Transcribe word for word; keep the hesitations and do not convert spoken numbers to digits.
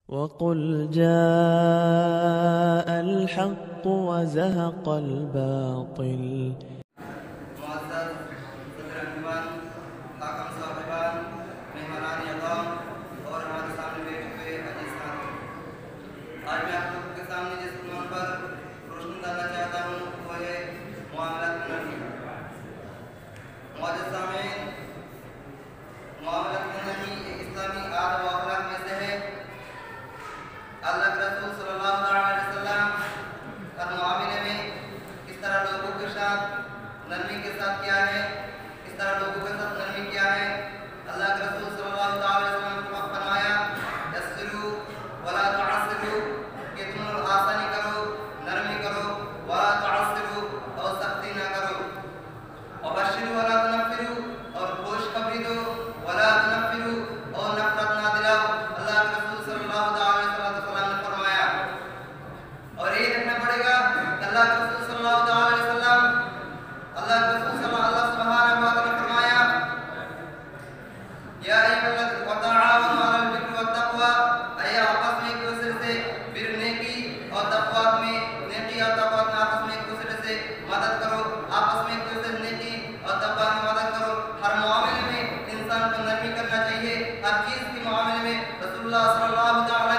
वक़ुल जाअल हक़्क़ु व ज़हक़ल बातिल। आज मैं आप लोगों के सामने जिस उन्वान पर रोशनी डालना चाहता हूँ वो है मुआमलात में नरमी। मौजूद सामीन, मुआमलात में नरमी एक इस्लामी आदब व अखलाक में से है। अल्लाह के रसूल सल्लल्लाहु अलैहि वसल्लम हर मुआमले में किस तरह लोगों के साथ नरमी के साथ किया है, किस तरह लोगों के साथ नरमी किया है। अल्लाह के रसूल सल्लल्लाहु अलैहि वसल्लम ने फरमाया, यस्सिरू वला तुअस्सिरू, कि तुम लोग आसानी करो, नरमी करो, वला तुअस्सिरू, और सख्ती ना करो। और बशिरू वला तुनफ्फिरू, और खुशखबरी दो, वला तुनफ्फिरू, और नफरत ना दिलाओ। अल्लाह के रसूल सल्लल्लाहु अलैहि वसल्लम ने फरमाया। और ये देखना पड़ेगा कि अल्लाह के रसूल सल्लल्लाहु अलैहि वसल्लम अल्लाह के रसूल सल्लल्लाहु सुब्हानहु व तआला ने फरमाया, या अय्युहल्लज़ीना व तआवनु अलल बिर्रि वत तक़वा, अय आपस में एक दूसरे से बिर नेकी और तक़वा में नेकी और तक़वा में आपस में एक दूसरे से मदद करो, आपस में एक दूसरे से नेकी और तक़वा में मदद करो। हर मामले में इंसान को नरमी करना चाहिए। हर चीज़ के मामले में रसूलुल्लाह सल्लल्लाहु अलैहि